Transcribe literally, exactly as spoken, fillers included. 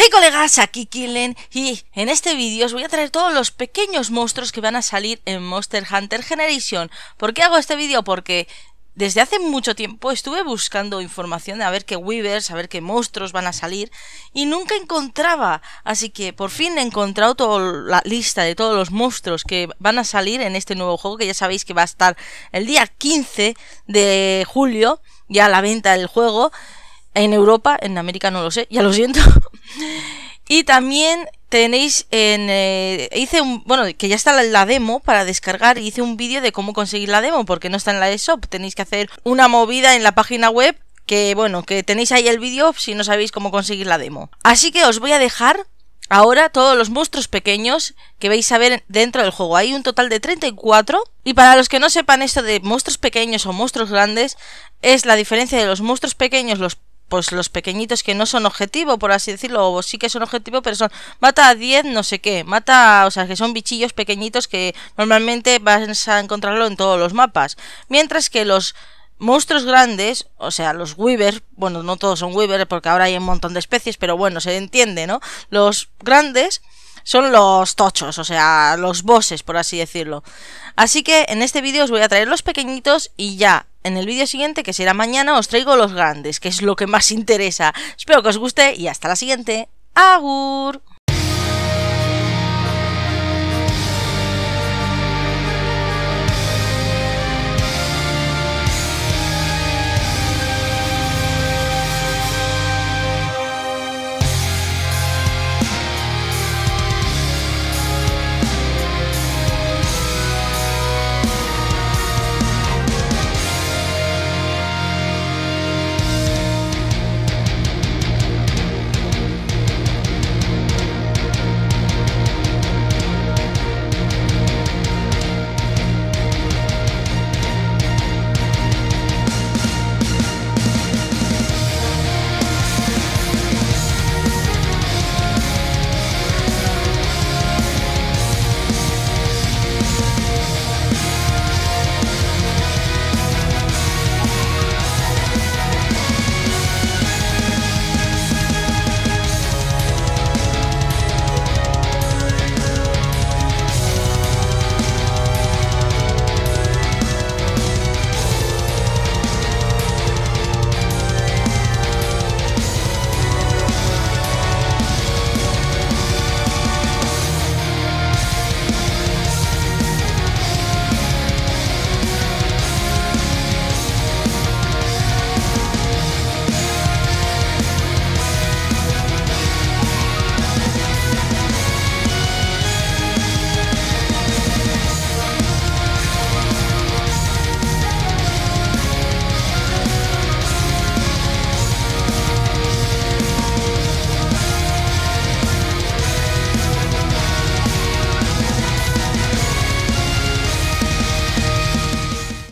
Hey colegas, aquí Killen y en este vídeo os voy a traer todos los pequeños monstruos que van a salir en Monster Hunter Generation. ¿Por qué hago este vídeo? Porque desde hace mucho tiempo estuve buscando información de a ver qué Weavers, a ver qué monstruos van a salir y nunca encontraba. Así que por fin he encontrado toda la lista de todos los monstruos que van a salir en este nuevo juego, que ya sabéis que va a estar el día quince de julio ya a la venta del juego. En Europa, en América no lo sé, ya lo siento. Y también tenéis en... Eh, hice un... Bueno, que ya está la, la demo para descargar. Hice un vídeo de cómo conseguir la demo, porque no está en la eShop. Tenéis que hacer una movida en la página web, que bueno, que tenéis ahí el vídeo si no sabéis cómo conseguir la demo. Así que os voy a dejar ahora todos los monstruos pequeños que vais a ver dentro del juego. Hay un total de treinta y cuatro. Y para los que no sepan esto de monstruos pequeños o monstruos grandes, es la diferencia de los monstruos pequeños, los pues los pequeñitos que no son objetivo, por así decirlo, o sí que son objetivo, pero son mata a diez no sé qué, mata, o sea, que son bichillos pequeñitos que normalmente vas a encontrarlo en todos los mapas, mientras que los monstruos grandes, o sea, los Weavers, bueno, no todos son Weavers porque ahora hay un montón de especies, pero bueno, se entiende, ¿no? Los grandes son los tochos, o sea, los bosses, por así decirlo. Así que en este vídeo os voy a traer los pequeñitos y ya en el vídeo siguiente, que será mañana, os traigo los grandes, que es lo que más interesa. Espero que os guste y hasta la siguiente. ¡Agur!